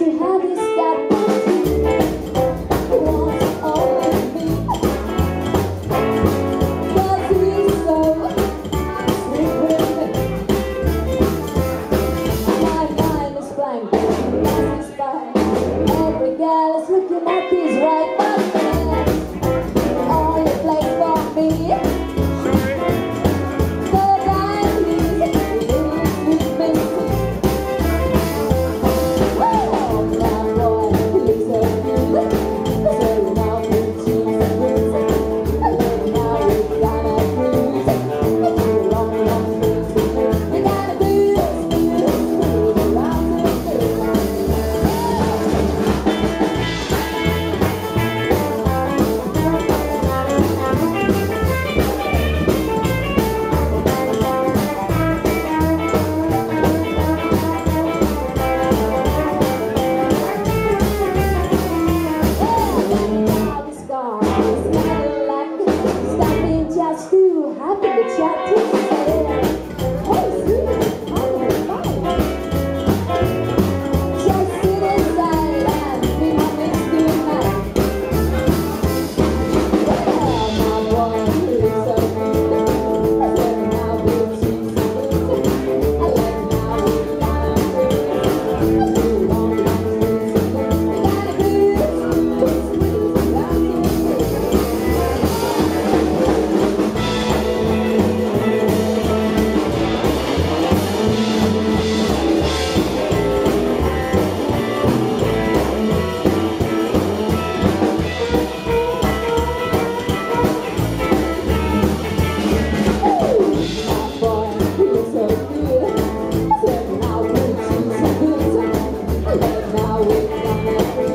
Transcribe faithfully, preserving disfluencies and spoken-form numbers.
See how this got wants all of me. Cause he's so sweet. My mind is blank, that's his fine. Every girl is looking at his right butt. All you play for me. Just too happy to chat to say, hey, sweetie, how are you fine? Just sit inside and be my next good night. Well, my boy, he's so good. I said, now we'll see some. I like now we're gonna breathe. Too long, long, we gotta breathe. Just breathe, that's it. Now we're gonna